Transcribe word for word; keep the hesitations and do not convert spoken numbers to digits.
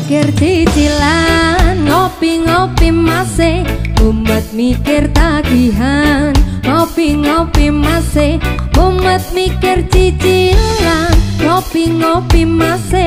mikir cicilan, ngopi-ngopi masih umat mikir tagihan. Ngopi-ngopi masih umat mikir cicilan, ngopi-ngopi masih